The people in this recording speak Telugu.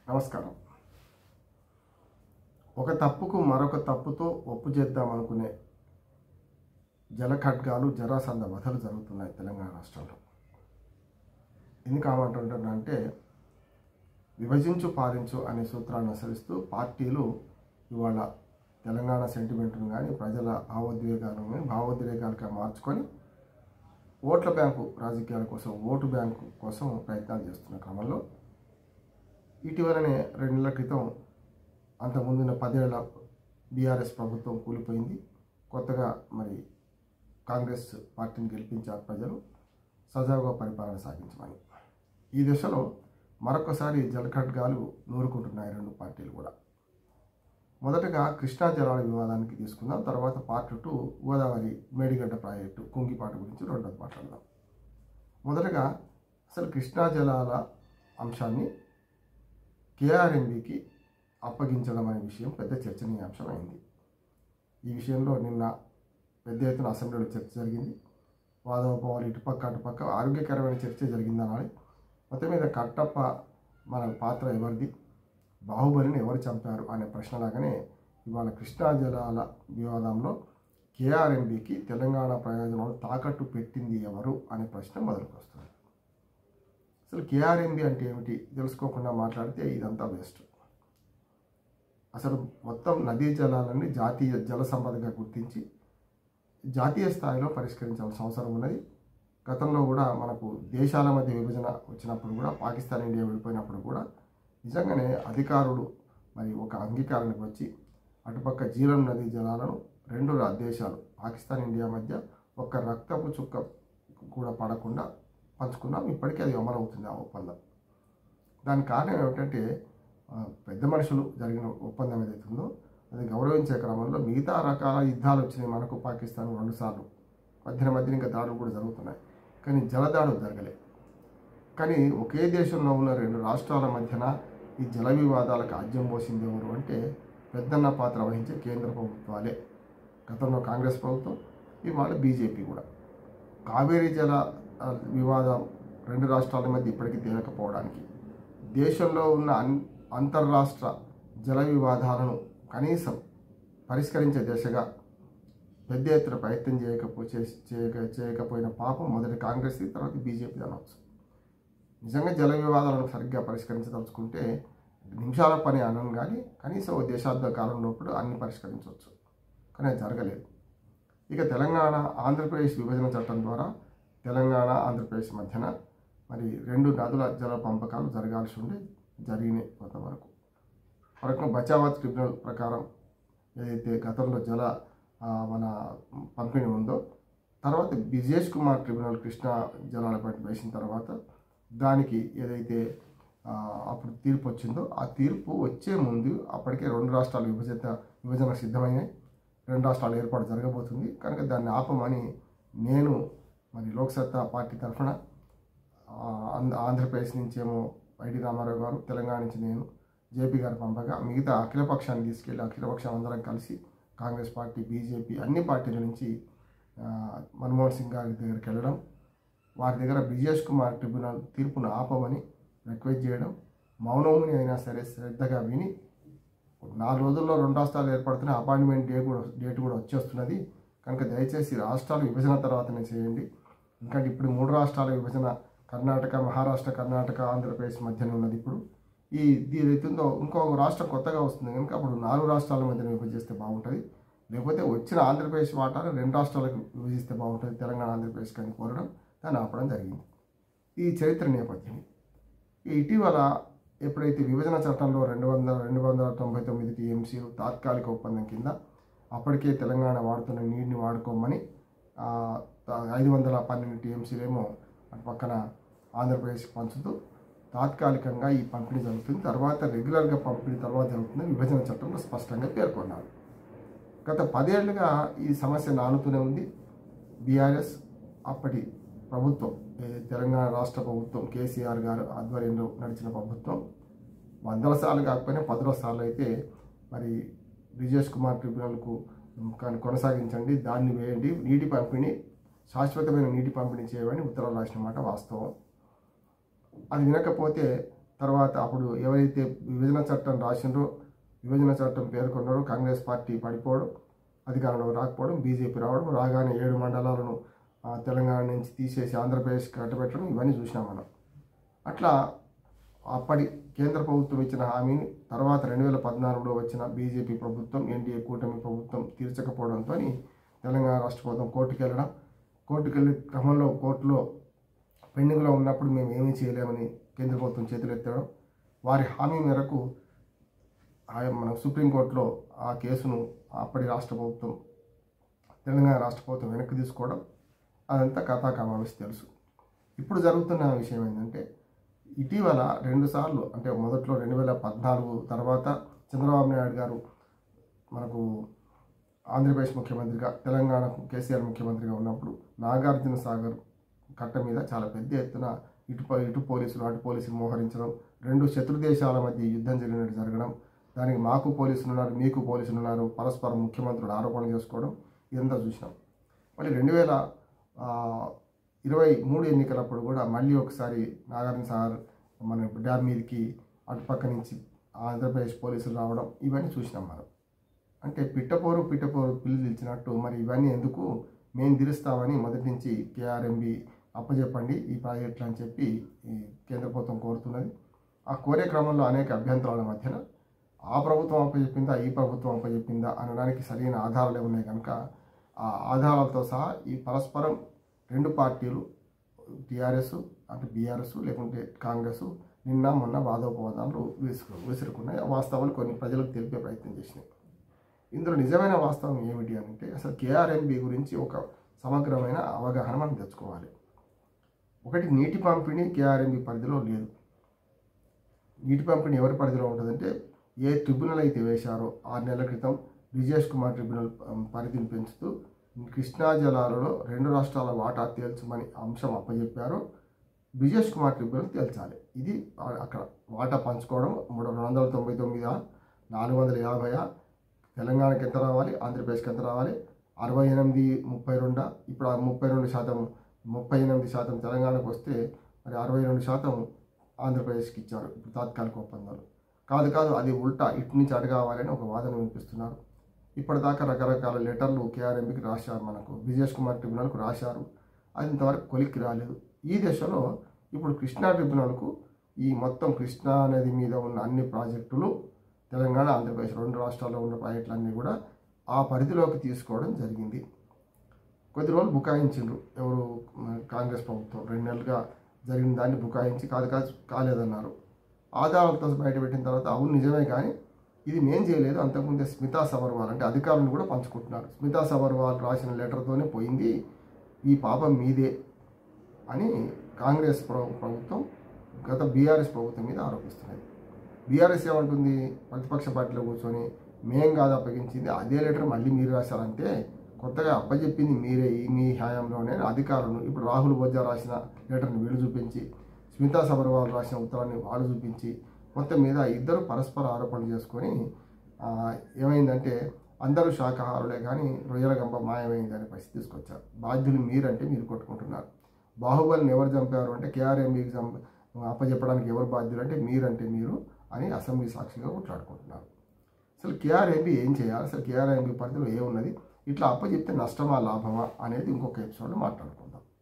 నమస్కారం. ఒక తప్పుకు మరొక తప్పుతో ఒప్పు చేద్దామనుకునే జలఖడ్గాలు జరాసంద వధలు జరుగుతున్నాయి తెలంగాణ రాష్ట్రంలో. ఎందుకు ఏమంటుంటారంటే విభజించు పాలించు అనే సూత్రాన్ని అనుసరిస్తూ పార్టీలు ఇవాళ తెలంగాణ సెంటిమెంట్ను కానీ ప్రజల భావోద్వేగాలను కానీ భావోద్వేగాలుగా మార్చుకొని ఓట్ల బ్యాంకు రాజకీయాల కోసం ఓటు బ్యాంకు కోసం ప్రయత్నాలు చేస్తున్న క్రమంలో ఇటీవలనే 2 నెలల క్రితం అంతకుముందున్న 10 ఏళ్ల బీఆర్ఎస్ ప్రభుత్వం కూలిపోయింది. కొత్తగా మరి కాంగ్రెస్ పార్టీని గెలిపించారు ప్రజలు సజావుగా పరిపాలన సాగించమని. ఈ దశలో మరొకసారి జలఖడ్గాలు నూరుకుంటున్నాయి 2 పార్టీలు కూడా. మొదటగా కృష్ణా జలాల వివాదానికి తీసుకుందాం. తర్వాత పార్ట్ 2 గోదావరి మేడిగడ్డ ప్రాజెక్టు కుంగిపాటు గురించి రెండోది మాట్లాడదాం. మొదటగా అసలు కృష్ణా జలాల అంశాన్ని కేఆర్ఎంబీకి అప్పగించడం అనే విషయం పెద్ద చర్చనీయాంశం అయింది. ఈ విషయంలో నిన్న పెద్ద ఎత్తున అసెంబ్లీలో చర్చ జరిగింది. వాదోపవాలు ఇటుపక్క అటుపక్క ఆరోగ్యకరమైన చర్చ జరిగిందనాలి. మొత్తం మీద కట్టప్ప మన పాత్ర ఎవరిది, బాహుబలిని ఎవరు చంపారు అనే ప్రశ్నలాగానే ఇవాళ కృష్ణా జలాల వివాదంలో కేఆర్ఎంబీకి తెలంగాణ ప్రయోజనాలు తాకట్టు పెట్టింది ఎవరు అనే ప్రశ్న మొదలుకొస్తుంది. అసలు కేఆర్ఎంబీ అంటే ఏమిటి తెలుసుకోకుండా మాట్లాడితే ఇదంతా వేస్ట్. అసలు మొత్తం నదీ జలాలన్నీ జాతీయ జల సంపదగా గుర్తించి జాతీయ స్థాయిలో పరిష్కరించాల్సిన అవసరం ఉన్నది. గతంలో కూడా మనకు దేశాల మధ్య విభజన వచ్చినప్పుడు కూడా పాకిస్తాన్ ఇండియా విడిపోయినప్పుడు కూడా నిజంగానే అధికారులు మరి ఒక అంగీకారానికి వచ్చి అటుపక్క జీలం నదీ జలాలను 2 దేశాలు పాకిస్తాన్ ఇండియా మధ్య ఒక్క రక్తపు చుక్క కూడా పడకుండా పంచుకున్నాం. ఇప్పటికీ అది అమలవుతుంది ఆ ఒప్పందం. దానికి కారణం ఏమిటంటే పెద్ద మనుషులు జరిగిన ఒప్పందం ఏదైతుందో అది గౌరవించే క్రమంలో మిగతా రకాల యుద్ధాలు వచ్చినాయి. మనకు పాకిస్తాన్ 2 సార్లు మధ్య ఇంకా దాడులు కూడా జరుగుతున్నాయి, కానీ జలదాడులు జరగలేదు. కానీ ఒకే దేశంలో ఉన్న 2 రాష్ట్రాల మధ్యన ఈ జల వివాదాలకు ఆజ్యం పోసింది ఎవరు అంటే పెద్దన్న పాత్ర వహించే కేంద్ర ప్రభుత్వాలే. గతంలో కాంగ్రెస్ ప్రభుత్వం, ఇవాళ బీజేపీ కూడా. కావేరీ జల వివాదం 2 రాష్ట్రాల మధ్య ఇప్పటికీ తేలకపోవడానికి దేశంలో ఉన్న అంతర్రాష్ట్ర జల వివాదాలను కనీసం పరిష్కరించే దిశగా పెద్ద ఎత్తున ప్రయత్నం చేయకపోయిన పాపం మొదటి కాంగ్రెస్, తర్వాత బీజేపీ అనవచ్చు. నిజంగా జల వివాదాలను సరిగ్గా పరిష్కరించదలుచుకుంటే నిమిషాల పని అనం కానీ కనీసం ఓ దశాబ్ద కాలం లోపల అన్ని పరిష్కరించవచ్చు, కానీ అది జరగలేదు. ఇక తెలంగాణ ఆంధ్రప్రదేశ్ విభజన చట్టం ద్వారా తెలంగాణ ఆంధ్రప్రదేశ్ మధ్యన మరి 2 నదుల జల పంపకాలు జరగాల్సి ఉండే జరిగినాయి. కొంతవరకు బచావత్ ట్రిబ్యునల్ ప్రకారం ఏదైతే గతంలో జల మన పంపిణీ ఉందో, తర్వాత బ్రిజేష్ కుమార్ ట్రిబ్యునల్ కృష్ణా జలాలపై వేసిన తర్వాత దానికి ఏదైతే అప్పుడు తీర్పు వచ్చిందో ఆ తీర్పు వచ్చే ముందు అప్పటికే 2 రాష్ట్రాల విభజన సిద్ధమైనాయి. 2 రాష్ట్రాల ఏర్పాటు జరగబోతుంది కనుక దాన్ని ఆపమని నేను మరి లోక్సత్తా పార్టీ తరఫున ఆంధ్రప్రదేశ్ నుంచేమో ఐడి రామారావు గారు, తెలంగాణ నుంచి నేను జేపీ గారు పంపగా మిగతా అఖిలపక్షాన్ని తీసుకెళ్ళి అఖిలపక్షం అందరం కలిసి కాంగ్రెస్ పార్టీ, బీజేపీ అన్ని పార్టీల నుంచి మన్మోహన్ సింగ్ గారి దగ్గరికి వెళ్ళడం, వారి దగ్గర బ్రిజేష్ కుమార్ ట్రిబ్యునల్ తీర్పును ఆపమని రిక్వెస్ట్ చేయడం, మౌనముని అయినా సరే శ్రద్ధగా విని 4 రోజుల్లో 2 రాష్ట్రాలు ఏర్పడుతున్న అపాయింట్మెంట్ డేట్ కూడా వచ్చేస్తున్నది కనుక దయచేసి రాష్ట్రాల విభజన తర్వాతనే చేయండి. ఎందుకంటే ఇప్పుడు 3 రాష్ట్రాల విభజన కర్ణాటక, మహారాష్ట్ర, కర్ణాటక, ఆంధ్రప్రదేశ్ మధ్యన ఉన్నది. ఇప్పుడు ఇది ఏదైతుందో ఇంకో రాష్ట్రం కొత్తగా వస్తుంది కనుక అప్పుడు 4 రాష్ట్రాల మధ్యన విభజిస్తే బాగుంటుంది. లేకపోతే వచ్చిన ఆంధ్రప్రదేశ్ వాటాను 2 రాష్ట్రాలకు విభజిస్తే బాగుంటుంది, తెలంగాణ ఆంధ్రప్రదేశ్ కానీ కోరడం, దాన్ని ఆపడం జరిగింది. ఈ చరిత్ర నేపథ్యం. ఇటీవల ఎప్పుడైతే విభజన చట్టంలో 299 టీఎంసీలు తాత్కాలిక ఒప్పందం కింద అప్పటికే తెలంగాణ వాడుతున్న నీటిని వాడుకోమని 512 టీఎంసీలేమో అటు పక్కన ఆంధ్రప్రదేశ్కి పంచుతూ తాత్కాలికంగా ఈ పంపిణీ జరుగుతుంది, తర్వాత రెగ్యులర్గా పంపిణీ తర్వాత జరుగుతుందని విభజన చట్టంలో స్పష్టంగా పేర్కొన్నారు. గత 10 ఏళ్లుగా ఈ సమస్య నానుతూనే ఉంది. బీఆర్ఎస్ అప్పటి ప్రభుత్వం, తెలంగాణ రాష్ట్ర ప్రభుత్వం, కేసీఆర్ గారు ఆధ్వర్యంలో నడిచిన ప్రభుత్వం 100 సార్లు కాకపోయినా 10 సార్లు అయితే మరి బ్రిజేష్ కుమార్ ట్రిబ్యునల్కు కొనసాగించండి, దాన్ని వేయండి, నీటి పంపిణీ శాశ్వతమైన నీటి పంపిణీ చేయమని ఉత్తరాలు రాసిన మాట వాస్తవం. అది వినకపోతే తర్వాత అప్పుడు ఎవరైతే విభజన చట్టం రాసిండ్రో విభజన చట్టం పేర్కొన్నారో కాంగ్రెస్ పార్టీ పడిపోవడం, అధికారంలో రాకపోవడం, బీజేపీ రావడం, రాగానే 7 మండలాలను తెలంగాణ నుంచి తీసేసి ఆంధ్రప్రదేశ్ కట్టబెట్టడం ఇవన్నీ చూసినాం మనం. అట్లా అప్పటి కేంద్ర ప్రభుత్వం ఇచ్చిన హామీని తర్వాత 2014లో వచ్చిన బీజేపీ ప్రభుత్వం, ఎన్డీఏ కూటమి ప్రభుత్వం తీర్చకపోవడంతో తెలంగాణ రాష్ట్ర ప్రభుత్వం కోర్టుకు వెళ్ళడం, కోర్టుకు వెళ్ళే క్రమంలో కోర్టులో పెండింగ్లో ఉన్నప్పుడు మేము ఏమీ చేయలేమని కేంద్ర ప్రభుత్వం చేతులెత్తడం, వారి హామీ మేరకు మన సుప్రీంకోర్టులో ఆ కేసును అప్పటి రాష్ట్ర ప్రభుత్వం తెలంగాణ రాష్ట్ర ప్రభుత్వం వెనక్కి తీసుకోవడం, అదంతా కథాకమావిసి తెలుసు. ఇప్పుడు జరుగుతున్న విషయం ఏంటంటే ఇటీవల 2 సార్లు అంటే మొదట్లో 2014 తర్వాత చంద్రబాబు నాయుడు గారు మనకు ఆంధ్రప్రదేశ్ ముఖ్యమంత్రిగా, తెలంగాణకు కేసీఆర్ ముఖ్యమంత్రిగా ఉన్నప్పుడు నాగార్జున సాగర్ కట్ట మీద చాలా పెద్ద ఎత్తున ఇటు పోలీసులు అటు పోలీసులు మోహరించడం, 2 శత్రు దేశాల మధ్య యుద్ధం జరిగినట్టు జరగడం, దానికి మాకు పోలీసులు ఉన్నారు మీకు పోలీసులు ఉన్నారు పరస్పరం ముఖ్యమంత్రులు ఆరోపణ చేసుకోవడం ఇదంతా చూసినాం. మళ్ళీ 2023 ఎన్నికలప్పుడు కూడా మళ్ళీ ఒకసారి నాగార్జున సాగర్ మన డ్యామ్ మీదకి అటుపక్క నుంచి ఆంధ్రప్రదేశ్ పోలీసులు రావడం ఇవన్నీ చూసినాం మనం. అంటే పిట్టపోరు పిల్లి తెలిసినట్టు మరి ఇవన్నీ ఎందుకు మేము తీరుస్తామని మొదటి నుంచి కేఆర్ఎంబి అప్పచెప్పండి ఈ ప్రాజెక్టులు అని చెప్పి కేంద్ర ప్రభుత్వం కోరుతున్నది. ఆ కోరే క్రమంలో అనేక అభ్యంతరాల మధ్యన ఆ ప్రభుత్వం అప్పచెప్పిందా ఈ ప్రభుత్వం అప్పచెప్పిందా అనడానికి సరైన ఆధారాలు ఉన్నాయి కనుక ఆ ఆధారాలతో సహా ఈ పరస్పరం 2 పార్టీలు టీఆర్ఎస్ అంటే బీఆర్ఎస్ లేకుంటే కాంగ్రెస్ నిన్న మొన్న వాదోపవాదాలు విసురుకున్నాయి. వాస్తవాలు కొన్ని ప్రజలకు తెలిపే ప్రయత్నం చేసినాయి. ఇందులో నిజమైన వాస్తవం ఏమిటి అంటే అసలు కేఆర్ఎంబి గురించి ఒక సమగ్రమైన అవగాహన మనం తెచ్చుకోవాలి. ఒకటి, నీటి పంపిణీ కేఆర్ఎంబి పరిధిలో లేదు. నీటి పంపిణీ ఎవరి పరిధిలో ఉంటుందంటే ఏ ట్రిబ్యునల్ అయితే వేశారో 6 నెలల క్రితం బ్రిజేష్ కుమార్ ట్రిబ్యునల్ పరిధిని పెంచుతూ కృష్ణా జలాలలో 2 రాష్ట్రాల వాటా తేల్చమని అంశం అప్పచెప్పారో బ్రిజేష్ కుమార్ ట్రిబ్యునల్ తేల్చాలి. ఇది అక్కడ వాటా పంచుకోవడం 299 450 తెలంగాణకి ఎంత రావాలి, ఆంధ్రప్రదేశ్కి ఎంత రావాలి, 68 32 ఇప్పుడు 38% తెలంగాణకు వస్తే మరి 62% ఆంధ్రప్రదేశ్కి ఇచ్చారు ఇప్పుడు తాత్కాలిక ఒప్పందాలు. కాదు అది ఉల్టా ఇటు నుంచి అటు కావాలని ఒక వాదన వినిపిస్తున్నారు. ఇప్పటిదాకా రకరకాల లెటర్లు కేఆర్ఎంబికి రాశారు, మనకు బ్రిజేష్ కుమార్ ట్రిబ్యునల్కు రాశారు, అది ఇంతవరకు కొలిక్కి రాలేదు. ఈ దశలో ఇప్పుడు కృష్ణా ట్రిబ్యునల్కు ఈ మొత్తం కృష్ణా నది మీద ఉన్న అన్ని ప్రాజెక్టులు తెలంగాణ ఆంధ్రప్రదేశ్ 2 రాష్ట్రాల్లో ఉన్న ప్రాజెక్టులన్నీ కూడా ఆ పరిధిలోకి తీసుకోవడం జరిగింది. కొద్ది రోజులు బుకాయించిండ్రు ఎవరు కాంగ్రెస్ ప్రభుత్వం, 2 నెలలుగా జరిగిన దాన్ని బుకాయించి కాలేదన్నారు. ఆధారాలతో బయటపెట్టిన తర్వాత అవును నిజమే కానీ ఇది మేం చేయలేదు, అంతకుముందే స్మితా సబర్వాల్ అంటే అధికారులను కూడా పంచుకుంటున్నారు. స్మితా సబర్వాల్ రాసిన లెటర్తోనే పోయింది, ఈ పాపం మీదే అని కాంగ్రెస్ ప్రభుత్వం గత బీఆర్ఎస్ ప్రభుత్వం మీద ఆరోపిస్తున్నది. బీఆర్ఎస్ ఏమంటుంది, ప్రతిపక్ష పార్టీలో కూర్చొని మేం కాదు అప్పగించింది, అదే లెటర్ మళ్ళీ మీరు రాశారంటే కొత్తగా అప్పచెప్పింది మీరే మీ హయాంలోనే అధికారులను. ఇప్పుడు రాహుల్ బొజ్జా రాసిన లెటర్ని వీళ్ళు చూపించి, స్మితా సబర్వాల్ రాసిన ఉత్తరాన్ని వాళ్ళు చూపించి, మొత్తం మీద ఇద్దరు పరస్పర ఆరోపణలు చేసుకొని ఏమైందంటే అందరూ శాకాహారులే కానీ రొయ్యల గంప మాయమైందనే పరిస్థితి తీసుకొచ్చారు. బాధ్యులు మీరంటే మీరు కొట్టుకుంటున్నారు. బాహుబలిని ఎవరు చంపారు అంటే కేఆర్ఎంబికి అప్పచెప్పడానికి ఎవరు బాధ్యులు అంటే మీరంటే మీరు అని అసెంబ్లీ సాక్షిగా కొట్లాడుకుంటున్నారు. అసలు కేఆర్ఎంబి ఏం చేయాలి, అసలు కేఆర్ఎంబి పరిధిలో ఏమున్నది, ఇట్లా అప్పచెప్తే నష్టమా లాభమా అనేది ఇంకొక ఎపిసోడ్లో మాట్లాడుకుందాం.